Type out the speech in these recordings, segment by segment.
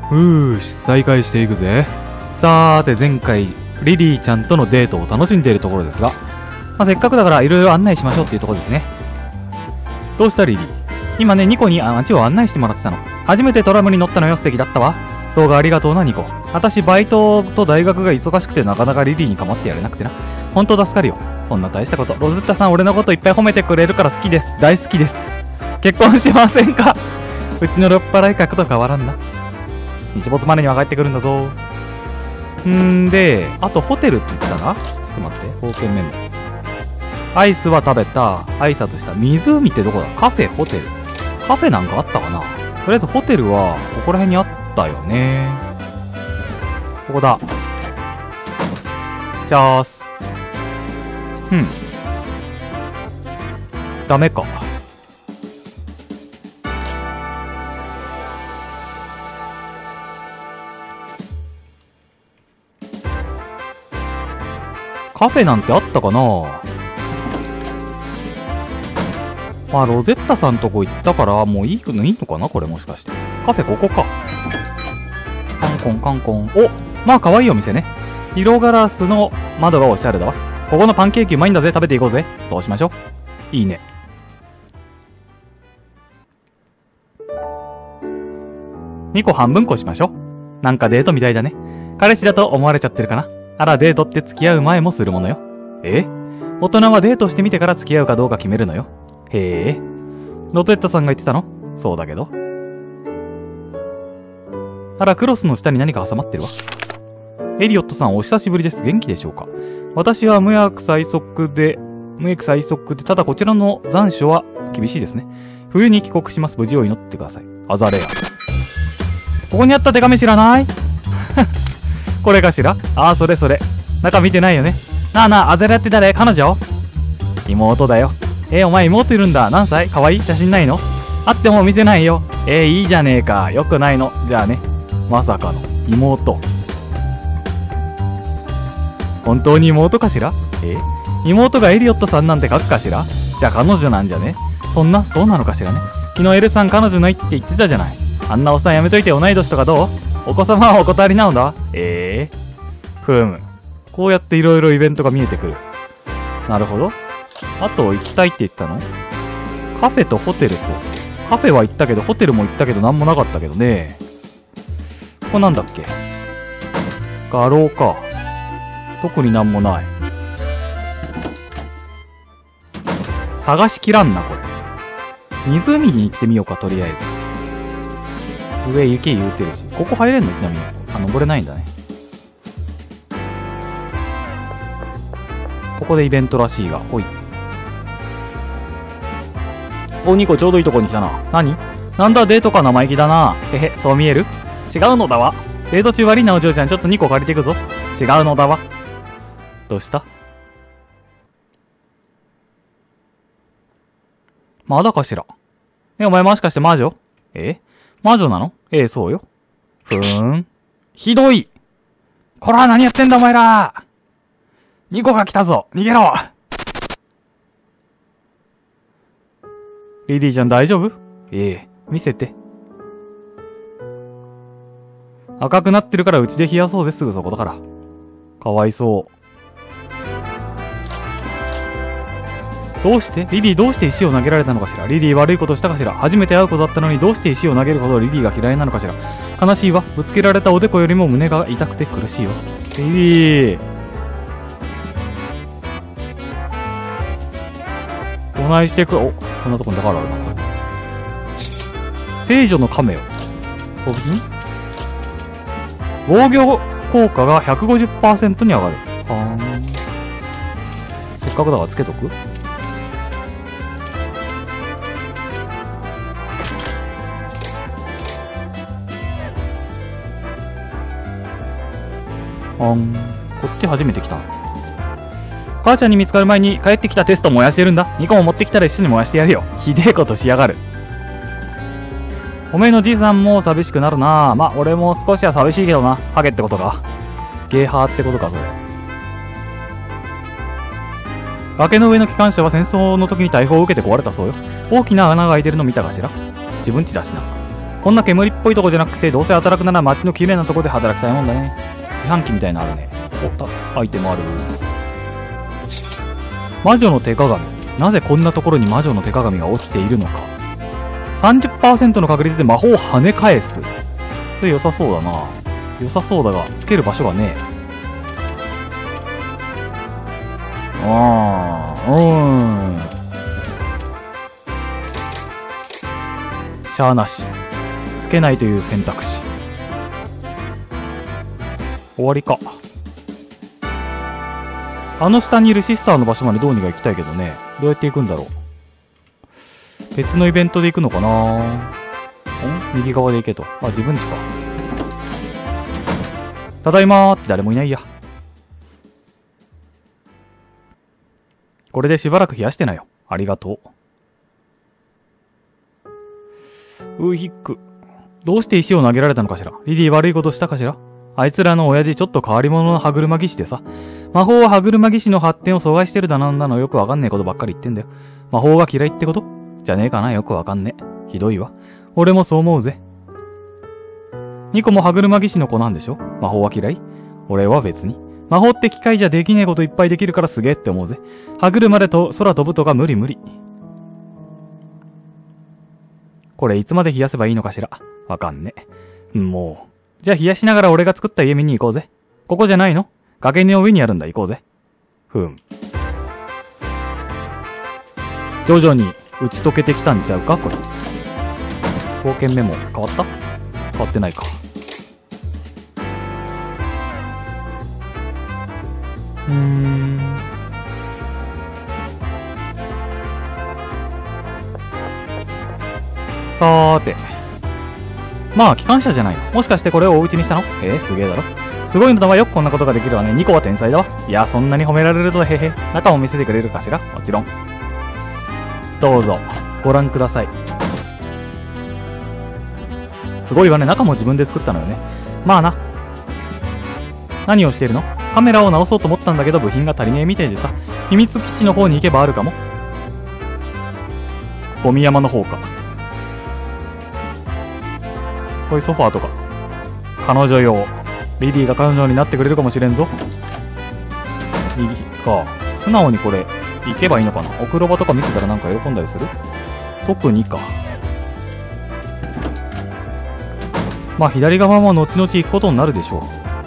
再開していくぜ。さーて、前回リリーちゃんとのデートを楽しんでいるところですが、せっかくだからいろいろ案内しましょうっていうところですね。どうしたリリー？今ね、ニコに街を案内してもらってたの。初めてトラムに乗ったのよ。素敵だったわ。そうがありがとうなニコ。私バイトと大学が忙しくてなかなかリリーに構ってやれなくてな。ほんと助かるよ。そんな大したこと。ロゼッタさん俺のこといっぱい褒めてくれるから好きです。大好きです。結婚しませんか？うちの酔っ払い格と変わらんな。日没までには帰ってくるんだぞ。で、あとホテルって言ってたな。ちょっと待って。冒険メモ。アイスは食べた。挨拶した。湖ってどこだ？カフェ、ホテル。カフェなんかあったかな？とりあえずホテルはここら辺にあったよね。ここだ。じゃーす。ダメか。カフェなんてあったかな？ロゼッタさんとこ行ったからもういいのかなこれもしかして。カフェここか。カンコンカンコン。お！可愛いお店ね。色ガラスの窓がおしゃれだわ。ここのパンケーキうまいんだぜ。食べていこうぜ。そうしましょう。いいね。2個半分こしましょう。なんかデートみたいだね。彼氏だと思われちゃってるかな。あら、デートって付き合う前もするものよ。大人はデートしてみてから付き合うかどうか決めるのよ。へえ。ロゼッタさんが言ってたの？そうだけど。あら、クロスの下に何か挟まってるわ。エリオットさんお久しぶりです。元気でしょうか？私は無役最速で、ただこちらの残暑は厳しいですね。冬に帰国します。無事を祈ってください。アザレア。ここにあったデカめ知らない？これかしら？それ。中見てないよね。なあ、アザレアって誰？彼女？妹だよ。お前妹いるんだ。何歳？かわいい？写真ないの？あっても見せないよ。いいじゃねえか。よくないの。じゃあね。まさかの妹。本当に妹かしら？妹がエリオットさんなんて書くかしら？じゃあ彼女なんじゃね？そうなのかしらね。昨日エルさん彼女ないって言ってたじゃない。あんなおっさんやめといて。同い年とかどう？お子様はお断りなのだ。こうやっていろいろイベントが見えてくる。なるほど。あと行きたいって言ったの？カフェとホテルと。カフェは行ったけど、ホテルも行ったけどなんもなかったけどね。ここなんだっけ？画廊か。特になんもない。探しきらんな、これ。湖に行ってみようか、とりあえず。上雪言うてるし。ここ入れんの？ちなみに。登れないんだね。ここでイベントらしいが。ほい。ニコちょうどいいとこに来たな。何？なんだデートか生意気だな。そう見える？違うのだわ。デート中悪いなお嬢ちゃん。ちょっと2個借りていくぞ。違うのだわ。どうした？まだかしら。お前もしかして魔女？魔女なの？そうよ。ひどい！こら何やってんだお前ら！2個が来たぞ！逃げろ！リリーちゃん大丈夫？見せて。赤くなってるからうちで冷やそうぜ。すぐそこだから。かわいそう。どうしてリリーどうして石を投げられたのかしら。リリー悪いことしたかしら。初めて会うことだったのにどうして石を投げるほどリリーが嫌いなのかしら。悲しいわ。ぶつけられたおでこよりも胸が痛くて苦しいわ。リリー。お願いしてく。こんなとこにだからあるな。聖女の亀よ。装備品？防御効果が 150% に上がる。せっかくだからつけとく？こっち初めて来た。母ちゃんに見つかる前に帰ってきたテスト燃やしてるんだ。2個も持ってきたら一緒に燃やしてやるよ。ひでえことしやがる。おめえのじいさんも寂しくなるな。俺も少しは寂しいけどな。ハゲってことか。ゲーハーってことか、それ。崖の上の機関車は戦争の時に大砲を受けて壊れたそうよ。大きな穴が開いてるの見たかしら。自分家だしな。 こんな煙っぽいとこじゃなくて、どうせ働くなら街の綺麗なとこで働きたいもんだね。自販機みたいなのあるね。アイテムある。魔女の手鏡。なぜこんなところに魔女の手鏡が落ちているのか。30% の確率で魔法を跳ね返す。それ良さそうだな。良さそうだが、つける場所がねえ。しゃあなし。つけないという選択肢。終わりか。あの下にいるシスターの場所までどうにか行きたいけどね。どうやって行くんだろう。別のイベントで行くのかな。右側で行けと。あ、自分家か。ただいまーって誰もいないや。これでしばらく冷やしてなよ。ありがとう。ヒック。どうして石を投げられたのかしら。リリー悪いことしたかしら。あいつらの親父ちょっと変わり者の歯車技師でさ。魔法は歯車技師の発展を阻害してるだなんだのよくわかんねえことばっかり言ってんだよ。魔法が嫌いってことじゃねえかな。よくわかんねえ。ひどいわ。俺もそう思うぜ。ニコも歯車技師の子なんでしょ。魔法は嫌い？俺は別に。魔法って機械じゃできねえこといっぱいできるからすげえって思うぜ。歯車で空飛ぶとか無理無理。これいつまで冷やせばいいのかしら。わかんねえ。もう。じゃあ冷やしながら俺が作った家見に行こうぜ。ここじゃないの？崖の上にあるんだ。行こうぜ。徐々に打ち解けてきたんちゃうかこれ。冒険メモ変わった？変わってないか。さーて。まあ、機関車じゃないの。もしかしてこれをお家にしたの？すげえだろ。すごいのだわよ。こんなことができるわね。ニコは天才だわ。いや、そんなに褒められるとへへ。中を見せてくれるかしら？もちろん。どうぞ、ご覧ください。すごいわね。中も自分で作ったのよね。まあな。何をしているの？カメラを直そうと思ったんだけど部品が足りねえみたいでさ。秘密基地の方に行けばあるかも。ゴミ山の方か。こういうソファーとか。彼女用。リリーが彼女になってくれるかもしれんぞ。右か。素直にこれ、行けばいいのかな。お風呂場とか見せたらなんか喜んだりする？特にか。まあ左側も後々行くことになるでしょう。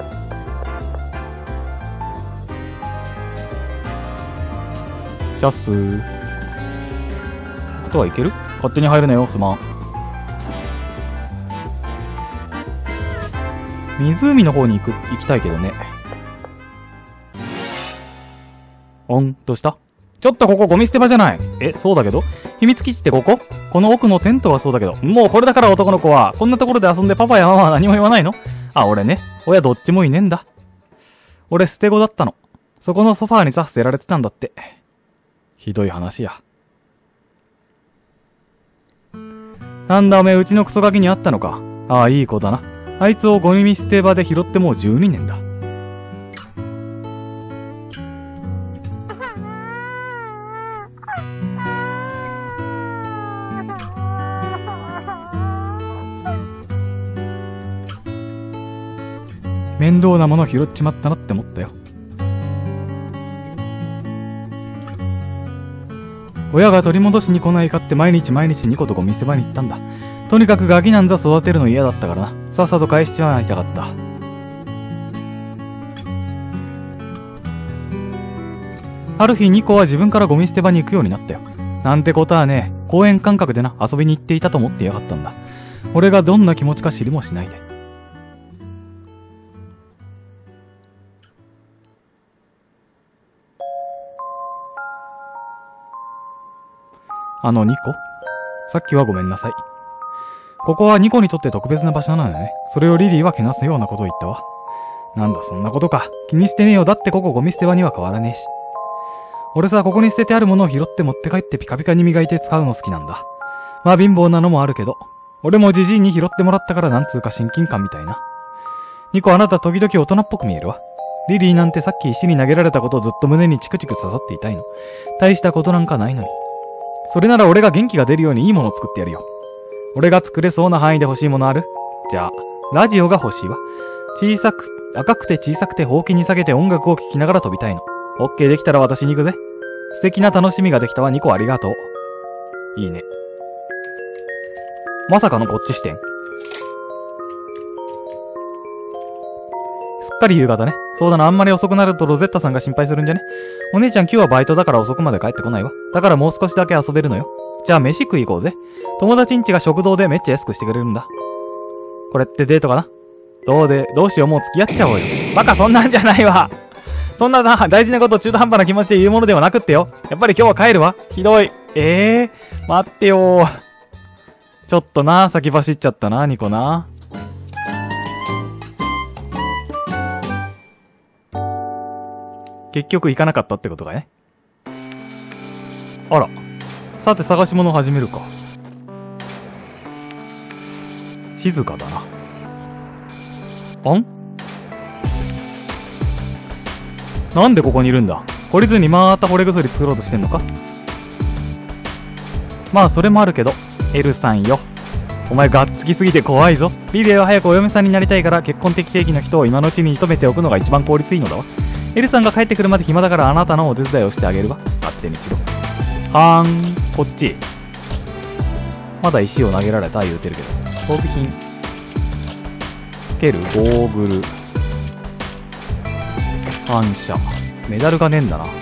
ジャスー。ことはいける？勝手に入るなよ、すまん。湖の方に行きたいけどね。どうした？ちょっとここゴミ捨て場じゃない。そうだけど。秘密基地ってここ？この奥のテントはそうだけど。もうこれだから男の子は。こんなところで遊んでパパやママは何も言わないの？あ、俺ね。親どっちもいねえんだ。俺捨て子だったの。そこのソファーにさ捨てられてたんだって。ひどい話や。なんだおめえうちのクソガキに会ったのか。ああ、いい子だな。あいつをゴミ捨て場で拾ってもう12年だ。面倒なもの拾っちまったなって思ったよ。親が取り戻しに来ないかって毎日ニコとゴミ捨て場に行ったんだ。とにかくガキなんざ育てるの嫌だったからな。さっさと返しちまいたかった。ある日ニコは自分からゴミ捨て場に行くようになったよ。なんてことはね、公園感覚でな、遊びに行っていたと思ってやがったんだ。俺がどんな気持ちか知りもしないで。ニコ？さっきはごめんなさい。ここはニコにとって特別な場所なのよね。それをリリーはけなすようなことを言ったわ。なんだそんなことか。気にしてねえよ。だってここゴミ捨て場には変わらねえし。俺さ、ここに捨ててあるものを拾って持って帰ってピカピカに磨いて使うの好きなんだ。まあ貧乏なのもあるけど。俺もジジイに拾ってもらったからなんつうか親近感みたいな。ニコあなた時々大人っぽく見えるわ。リリーなんてさっき石に投げられたことをずっと胸にチクチク刺さっていたいの。大したことなんかないのに。それなら俺が元気が出るようにいいものを作ってやるよ。 俺が作れそうな範囲で欲しいものある？じゃあ、ラジオが欲しいわ。赤くて小さくてほうきに下げて音楽を聴きながら飛びたいの。オッケーできたら私に行くぜ。素敵な楽しみができたわ。2個ありがとう。いいね。まさかのこっち視点。すっかり夕方ね。そうだな、あんまり遅くなるとロゼッタさんが心配するんじゃね？お姉ちゃん今日はバイトだから遅くまで帰ってこないわ。だからもう少しだけ遊べるのよ。じゃあ飯食い行こうぜ。友達ん家が食堂でめっちゃ安くしてくれるんだ。これってデートかな？どうしよう、もう付き合っちゃおうよ。バカ、そんなんじゃないわ。そんな大事なことを中途半端な気持ちで言うものではなくってよ。やっぱり今日は帰るわ。ひどい。待ってよ。ちょっとな、先走っちゃったな、ニコな。結局行かなかったってことかね。あら。さて探し物を始めるか。静かだな。なんでここにいるんだ？懲りずにまた惚れ薬作ろうとしてんのか？まあそれもあるけど、エルさんよ。お前がっつきすぎて怖いぞ。リリーは早くお嫁さんになりたいから結婚適齢期の人を今のうちに射止めておくのが一番効率いいのだわ。エルさんが帰ってくるまで暇だからあなたのお手伝いをしてあげるわ。勝手にしろ。こっち。まだ石を投げられた言うてるけど。装備品。つけるゴーグル。反射。メダルがねえんだな。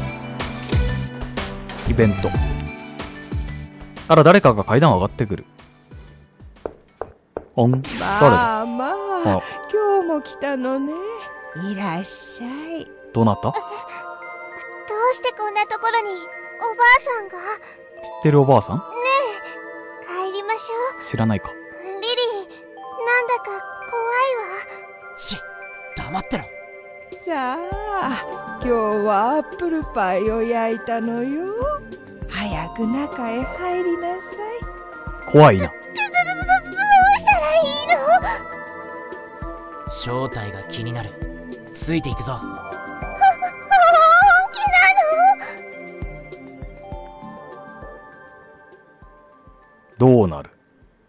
イベント。あら、誰かが階段を上がってくる。誰だ？ まあ、今日も来たのね。いらっしゃい。 どうなった？ どうしてこんなところにおばあさんが？ 知ってるおばあさん？ ねえ、帰りましょう。 知らないか。 リリー、なんだか怖いわ。 黙ってろ。 さあ、今日はアップルパイを焼いたのよ。早く中へ入りなさい。 怖いな。 どうしたらいいの？ 正体が気になる。ついていくぞ。 本気なの？ どうなる？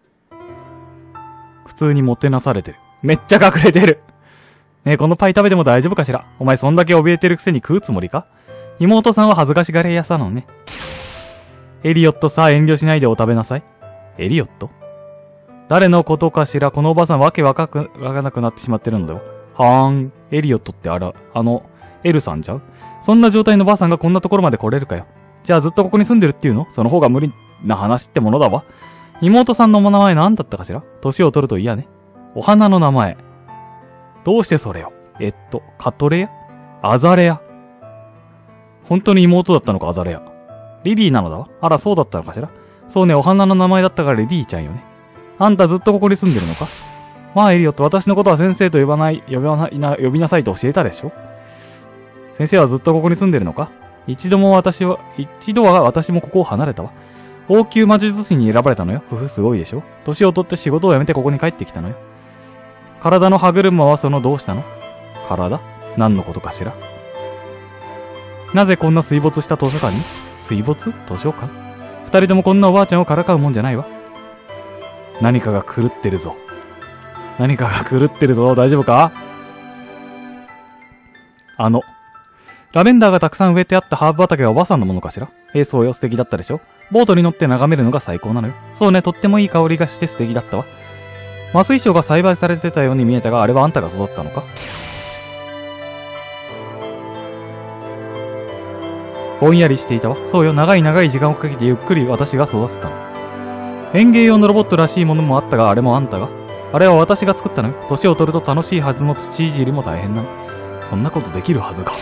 普通にもてなされてる。めっちゃ隠れてる。ねえ、このパイ食べても大丈夫かしら？お前そんだけ怯えてるくせに食うつもりか？妹さんは恥ずかしがり屋さなのね。エリオットさ、遠慮しないでお食べなさい。エリオット？誰のことかしら？このおばさんわけわかなくなってしまってるのでは？エリオットってエルさんじゃう？そんな状態のばあさんがこんなところまで来れるかよ。じゃあずっとここに住んでるっていうの？その方が無理な話ってものだわ。妹さんのお名前何だったかしら？年を取ると嫌ね。お花の名前。どうしてそれを？カトレア？アザレア？本当に妹だったのか、アザレア。リリーなのだわ。あら、そうだったのかしら？そうね、お花の名前だったからリリーちゃんよね。あんたずっとここに住んでるのか？まあエリオット、私のことは先生と呼びなさいと教えたでしょ？先生はずっとここに住んでるのか？一度は私もここを離れたわ。王宮魔術師に選ばれたのよ。すごいでしょ？年を取って仕事を辞めてここに帰ってきたのよ。体の歯車はどうしたの？体？何のことかしら？なぜこんな水没した図書館に？水没？図書館？二人ともこんなおばあちゃんをからかうもんじゃないわ。何かが狂ってるぞ。大丈夫か？ラベンダーがたくさん植えてあったハーブ畑はおばさんのものかしら？そうよ、素敵だったでしょ？ボートに乗って眺めるのが最高なのよ。そうね、とってもいい香りがして素敵だったわ。麻酔症が栽培されてたように見えたが、あれはあんたが育ったのか？ぼんやりしていたわ。そうよ、長い時間をかけてゆっくり私が育てたの。園芸用のロボットらしいものもあったが、あれもあんたが？あれは私が作ったのよ。年を取ると楽しいはずの土いじりも大変なの。そんなことできるはずか。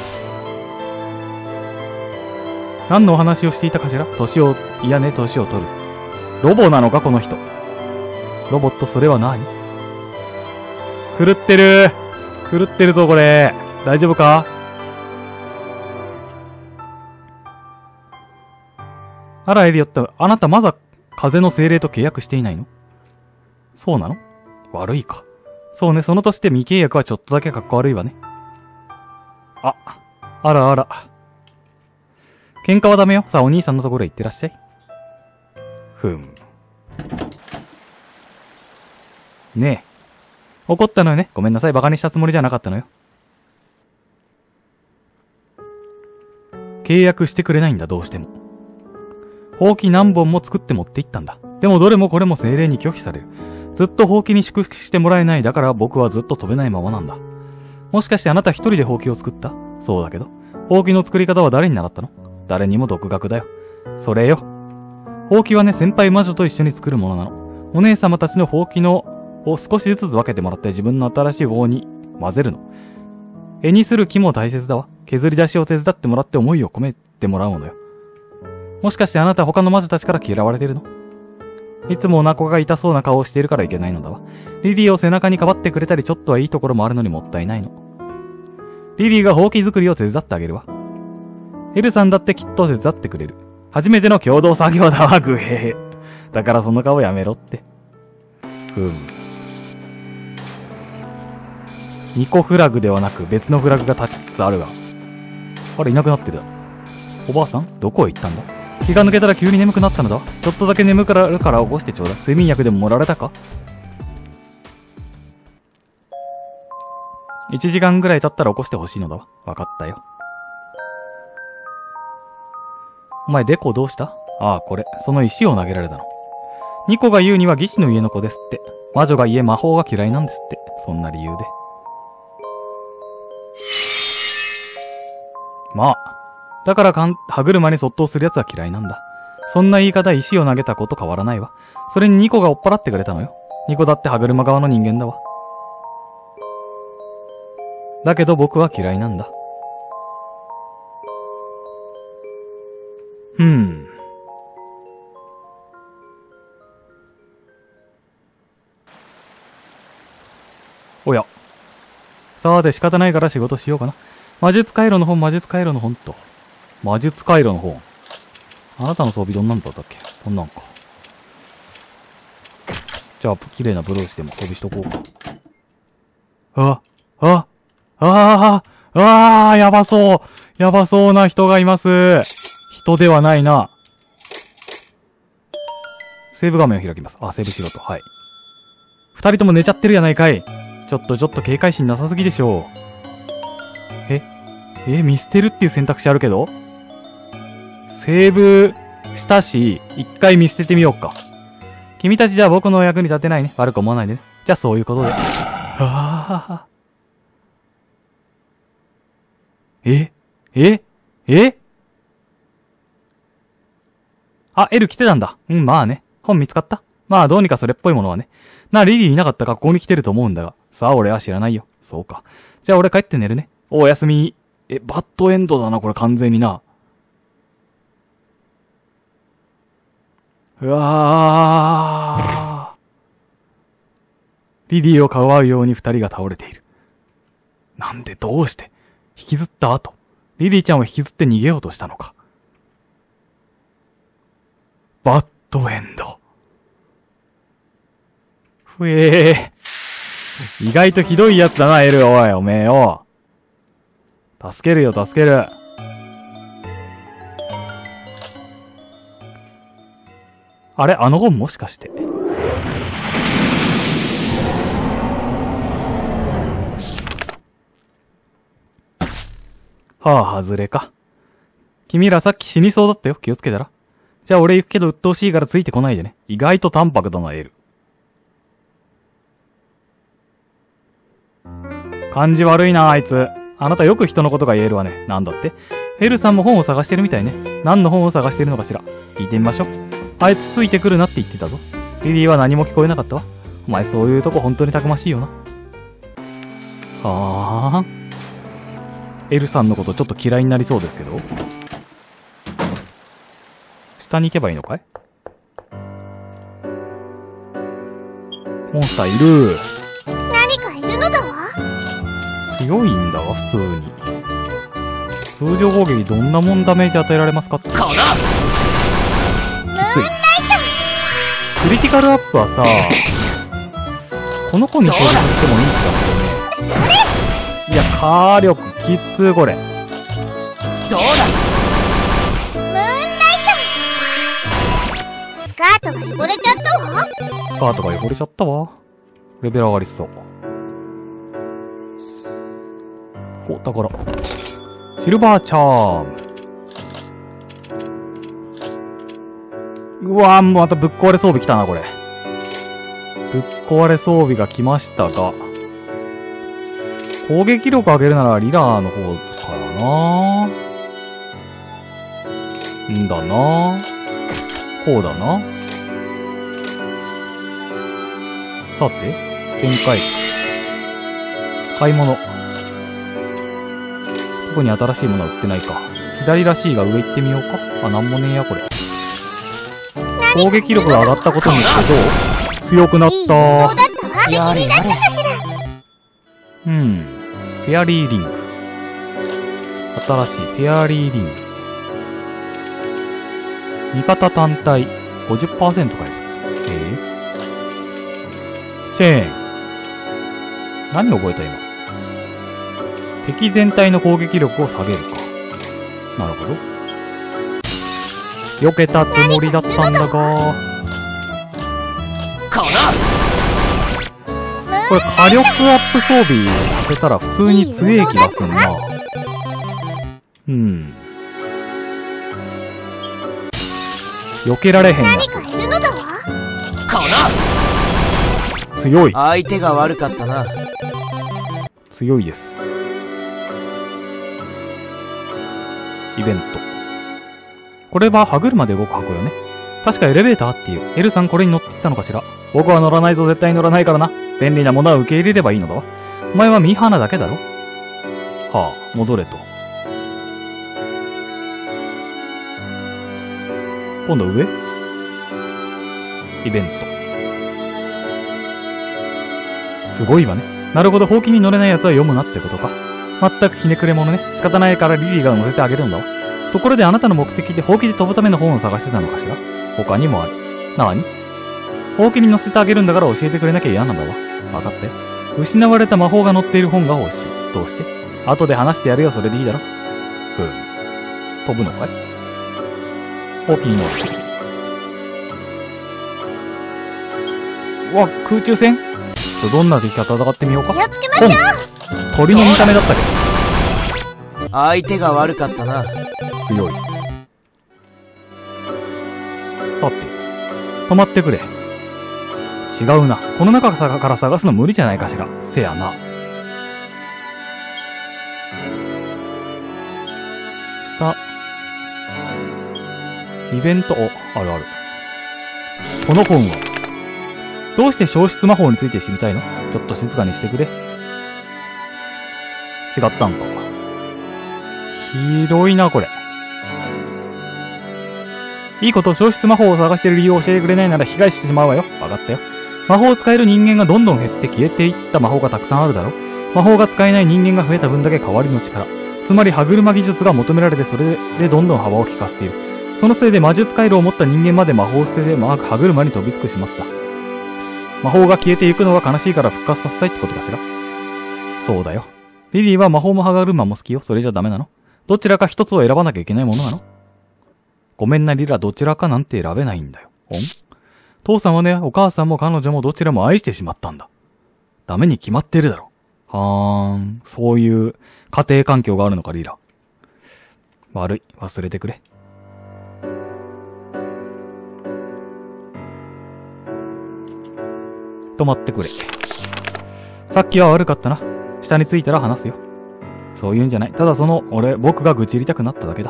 何のお話をしていたかしら？年を取る。ロボなのか、この人。ロボット、それは何？狂ってるぞ、これ。大丈夫か？あら、エリオット、あなたまだ風の精霊と契約していないの？そうなの？悪いか。そうね、その年で未契約はちょっとだけかっこ悪いわね。あら。喧嘩はダメよ。さあ、お兄さんのところへ行ってらっしゃい。 ねえ。怒ったのよね。ごめんなさい。馬鹿にしたつもりじゃなかったのよ。契約してくれないんだ、どうしても。ほうき何本も作って持って行ったんだ。でもどれもこれも精霊に拒否される。ずっとほうきに祝福してもらえない。だから僕はずっと飛べないままなんだ。もしかしてあなた一人でほうきを作った？そうだけど。ほうきの作り方は誰に習ったの？誰にも独学だよ。それよ。ほうきはね、先輩魔女と一緒に作るものなの。お姉様たちのほうきのを少しずつ分けてもらって自分の新しい棒に混ぜるの。絵にする木も大切だわ。削り出しを手伝ってもらって思いを込めてもらうものよ。もしかしてあなた他の魔女たちから嫌われてるの？いつもお腹が痛そうな顔をしているからいけないのだわ。リリーを背中にかばってくれたりちょっとはいいところもあるのにもったいないの。リリーがほうき作りを手伝ってあげるわ。エルさんだってきっと手伝ってくれる。初めての共同作業だわ、グヘヘ。だからその顔やめろって。2個フラグではなく別のフラグが立ちつつあるが。あれ、いなくなってるだ。おばあさんどこへ行ったんだ？気が抜けたら急に眠くなったのだ。ちょっとだけ眠くなるから起こしてちょうだい。睡眠薬でも盛られたか？1時間ぐらい経ったら起こしてほしいのだわ。わかったよ。お前デコどうした？ああ、これ。その石を投げられたの。ニコが言うには義士の家の子ですって。魔女が家魔法が嫌いなんですって。そんな理由で。まあ。だから歯車にそっとする奴は嫌いなんだ。そんな言い方、石を投げたこと変わらないわ。それにニコが追っ払ってくれたのよ。ニコだって歯車側の人間だわ。だけど僕は嫌いなんだ。おや。さて仕方ないから仕事しようかな。魔術回路の本、魔術回路の本と。魔術回路の本。あなたの装備どんなんだったっけ？こんなんか。じゃあ、綺麗なブローチでも装備しとこうか。やばそう。やばそうな人がいます。人ではないな。セーブ画面を開きます。あ、セーブしろと。はい。二人とも寝ちゃってるやないかい。ちょっと警戒心なさすぎでしょう。見捨てるっていう選択肢あるけど？セーブしたし、一回見捨ててみようか。君たちじゃあ僕の役に立てないね。悪く思わないでね。じゃあそういうことで。あ、L 来てたんだ。まあね。本見つかった？まあどうにかそれっぽいものはね。リリーいなかったかここに来てると思うんだが。さあ俺は知らないよ。そうか。じゃあ俺帰って寝るね。おやすみ。バッドエンドだな、これ完全にな。うわー。リリーをかばうように二人が倒れている。なんでどうして引きずった後、リリーちゃんを引きずって逃げようとしたのか。バッドエンド。意外とひどいやつだな、エル。おい、おめえよ。助けるよ、助ける。あれ、あの本もしかして。外れか。君らさっき死にそうだったよ。気をつけたら。じゃあ俺行くけど鬱陶しいからついてこないでね。意外と淡白だな、エル。感じ悪いな、あいつ。あなたよく人のことが言えるわね。なんだって？エルさんも本を探してるみたいね。何の本を探してるのかしら。聞いてみましょう。あいつついてくるなって言ってたぞ。リリーは何も聞こえなかったわ。お前そういうとこ本当にたくましいよな。エルさんのことちょっと嫌いになりそうですけど。下に行けばいいのかい？モンスターいる。 何かいるのだわ。 強いんだわ、普通に。通常攻撃どんなもんダメージ与えられますかって。 ムーンライクリティカルアップはさ、この子に勝利させてもいい気がするね。いや、火力きつこれ。 どうだ。 ムーンライト。スカートが汚れちゃったわ。 スカートが汚れちゃったわ。 レベル上がりそう。お、宝。シルバーチャーム。うわぁ、またぶっ壊れ装備来たな、これ。ぶっ壊れ装備が来ましたが、攻撃力上げるならリラーの方からなぁ。んだなぁ。こうだな。さて、展開。買い物。特に新しいものは売ってないか。左らしいが上行ってみようか。あ、なんもねえや、これ。攻撃力が上がったことによってどう？強くなったー。 やれやれ。 フェアリーリング。新しいフェアリーリング。味方単体 50% 回復。チェーン。何覚えた今。敵全体の攻撃力を下げるか。なるほど。避けたつもりだったんだが。 このこれ火力アップ装備させたら普通に強い気がすんな。避けられへんやつ。 何かいるのだわ。 こ強い。 の相手が悪かったな。 強いです。イベント。これは歯車で動く箱よね。確かエレベーターっていう。L さんこれに乗っていったのかしら。僕は乗らないぞ、絶対に乗らないからな。便利なものは受け入れればいいのだわ。お前はミーハーなだけだろ。はあ、戻れと。今度上？イベント。すごいわね。なるほど、ほうきに乗れない奴は読むなってことか。まったくひねくれ者ね。仕方ないからリリーが乗せてあげるんだわ。ところであなたの目的でほうきで飛ぶための本を探してたのかしら？他にもある。なに？ほうきに乗せてあげるんだから教えてくれなきゃ嫌なんだわ。わかって。失われた魔法が載っている本が欲しい。どうして？後で話してやるよ、それでいいだろ。飛ぶのかい？ほうきに乗る。うわ、空中戦？どんな敵か戦ってみようか。 気をつけましょう。 鳥の見た目だったけど。 相手が悪かったな。 強い。さて、止まってくれ。違うな。この中から探すの無理じゃないかしら。せやな。下。イベント、お、あるある。この本は、どうして消失魔法について知りたいの？ちょっと静かにしてくれ。違ったんか。広いな、これ。いいこと、消失魔法を探している理由を教えてくれないなら被害してしまうわよ。わかったよ。魔法を使える人間がどんどん減って消えていった魔法がたくさんあるだろ。魔法が使えない人間が増えた分だけ代わりの力。つまり歯車技術が求められてそれでどんどん幅を利かせている。そのせいで魔術回路を持った人間まで魔法を捨てて歯車に飛びつく始末だ。魔法が消えていくのが悲しいから復活させたいってことかしら。そうだよ。リリーは魔法も歯車も好きよ。それじゃダメなの？どちらか一つを選ばなきゃいけないものなの？ごめんなリラ、どちらかなんて選べないんだよ。父さんはね、お母さんも彼女もどちらも愛してしまったんだ。ダメに決まってるだろ。そういう家庭環境があるのか、リラ。悪い、忘れてくれ。止まってくれ。さっきは悪かったな。下に着いたら話すよ。そういうんじゃない。ただ僕が愚痴りたくなっただけだ。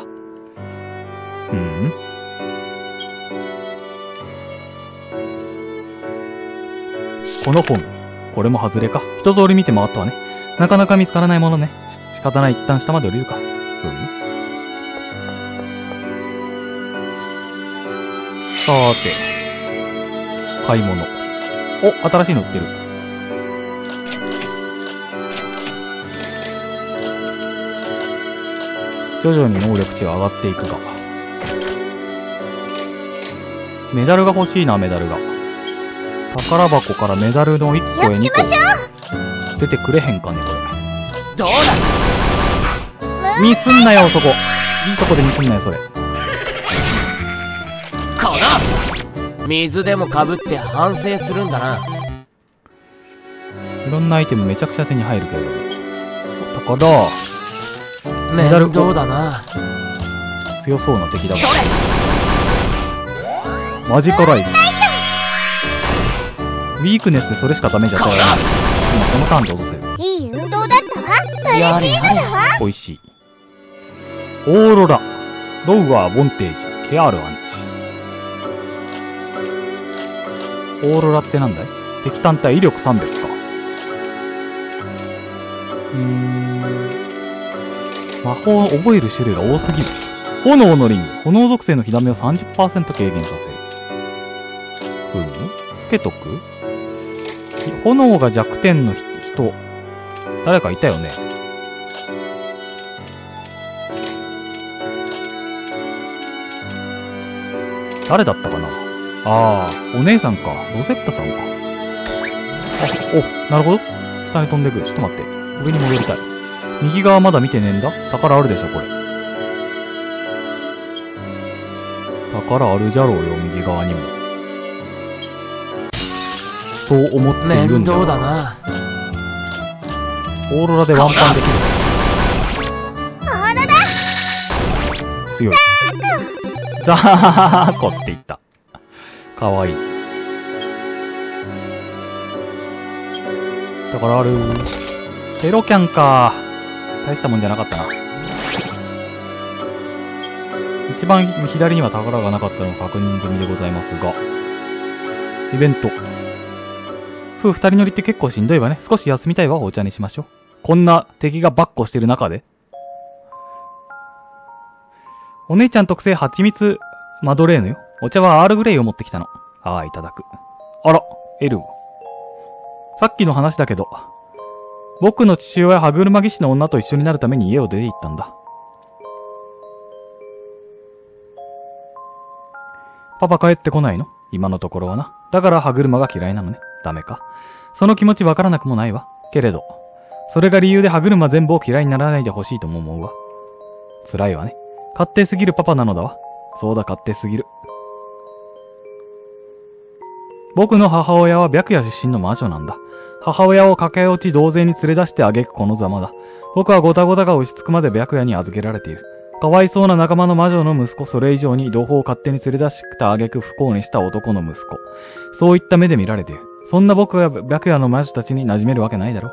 この本。これも外れか。一通り見て回ったわね。なかなか見つからないものね。仕方ない。一旦下まで降りるか。さーて。買い物。お、新しいの売ってる。徐々に能力値は上がっていくが。メダルが欲しいな、メダルが。宝箱からメダルの1個や2個出てくれへんかね、これ。 どうだ？ ミスんなよ、そこ。いいとこでミスんなよ、それ。 この水でもかぶって反省するんだな。 いろんなアイテムめちゃくちゃ手に入るけど。だから、メダル面倒だな。 強そうな敵だから。マジカライズ。ウィークネスでそれしかダメじゃったら、今このターンで落とせる。 いい運動だったわ。嬉しいのだわ。 美味しい。オーロラ。ロウアー、ボンテージ、ケアールアンチ。オーロラってなんだい？敵単体威力300か。魔法を覚える種類が多すぎる。炎のリング。炎属性の火ダメを 30% 軽減させる。つけとく？炎が弱点の人、誰かいたよね。誰だったかな。ああ、お姉さんか。ロゼッタさんか。なるほど。下に飛んでくる。ちょっと待って。上に戻りたい。右側まだ見てねえんだ。宝あるでしょ、これ。宝あるじゃろうよ、右側にも。そう思っているんだよ。 面倒だな。 オーロラでワンパンできる。 オーロラ強い。ザーコって言った。かわいい。だからある。テロキャンか。大したもんじゃなかったな。一番左には宝がなかったのを確認済みでございますが。イベント。二人乗りって結構しんどいわね。少し休みたいわ。お茶にしましょう。こんな敵がバッコしてる中で。お姉ちゃん特製蜂蜜マドレーヌよ。お茶はアールグレイを持ってきたの。ああ、いただく。あら、エル。さっきの話だけど、僕の父親は歯車技師の女と一緒になるために家を出て行ったんだ。パパ帰ってこないの？今のところはな。だから歯車が嫌いなのね。ダメか。その気持ちわからなくもないわ。けれど、それが理由で歯車全部を嫌いにならないでほしいとも思うわ。辛いわね。勝手すぎるパパなのだわ。そうだ、勝手すぎる。僕の母親は白夜出身の魔女なんだ。母親を駆け落ち同然に連れ出してあげくこのざまだ。僕はゴタゴタが落ち着くまで白夜に預けられている。かわいそうな仲間の魔女の息子、それ以上に同胞を勝手に連れ出したあげく不幸にした男の息子。そういった目で見られている。そんな僕が白夜の魔女たちに馴染めるわけないだろ。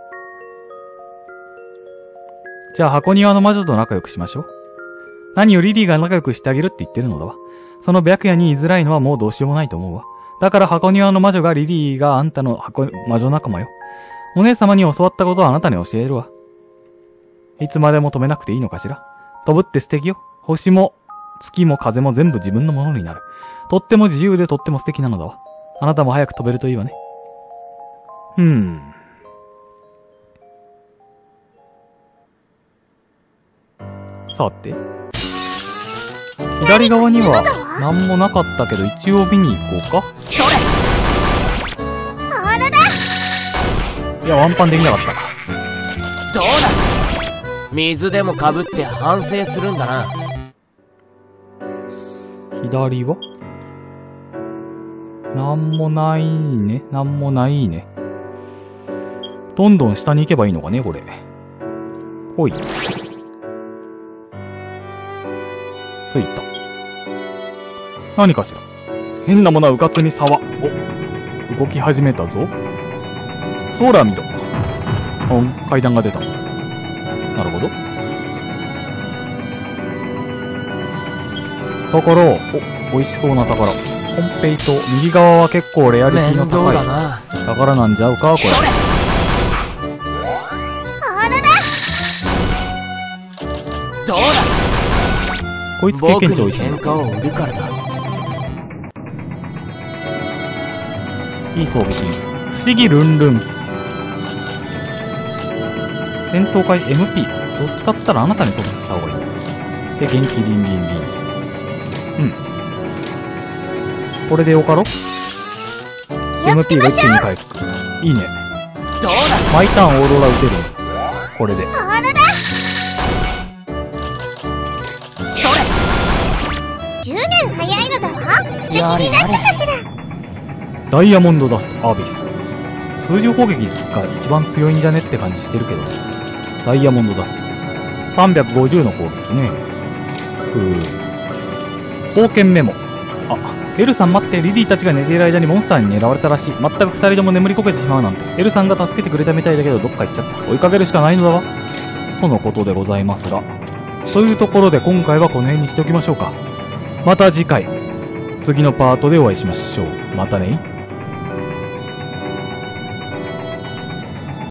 じゃあ箱庭の魔女と仲良くしましょう。何よリリーが仲良くしてあげるって言ってるのだわ。その白夜に居づらいのはもうどうしようもないと思うわ。だから箱庭の魔女がリリーがあんたの魔女仲間よ。お姉様に教わったことはあなたに教えるわ。いつまでも止めなくていいのかしら。飛ぶって素敵よ。星も月も風も全部自分のものになる。とっても自由でとっても素敵なのだわ。あなたも早く飛べるといいわね。さて。左側には何もなかったけど一応見に行こうか。 それオーロラ。 いや、ワンパンできなかった。 どうだ。水でもかぶって反省するんだな。 左はなんもないね。なんもないね。どんどん下に行けばいいのかね、これ。ほい。ついた。何かしら。変なものはうかつに沢。お、動き始めたぞ。空見ろ。階段が出た。なるほど。宝。美味しそうな宝。コンペイト。右側は結構レアリティの高い宝なんじゃうか、これ。 どうだ。 こいつ経験値美味しい。 喧嘩を売るからだ。 いい装備品。不思議ルンルン。戦闘開始 MP。どっちかっつったらあなたに装備した方がいい。で、元気リンリンリン。これでよかろ？ MP が一気に回復。いいね。 どうだ。 毎ターンオーロラ打てる。これで。 10年早いのだわ。素敵になったかしら。 ダイヤモンドダストアビス。 通常攻撃が一番強いんじゃねって感じしてるけど。ダイヤモンドダスト。350の攻撃ね。冒険メモ。あ、エルさん待って、リリーたちが寝ている間にモンスターに狙われたらしい。全く二人とも眠りこけてしまうなんて。エルさんが助けてくれたみたいだけど、どっか行っちゃった。追いかけるしかないのだわ。とのことでございますが。というところで今回はこの辺にしておきましょうか。また次回、次のパートでお会いしましょう。またね。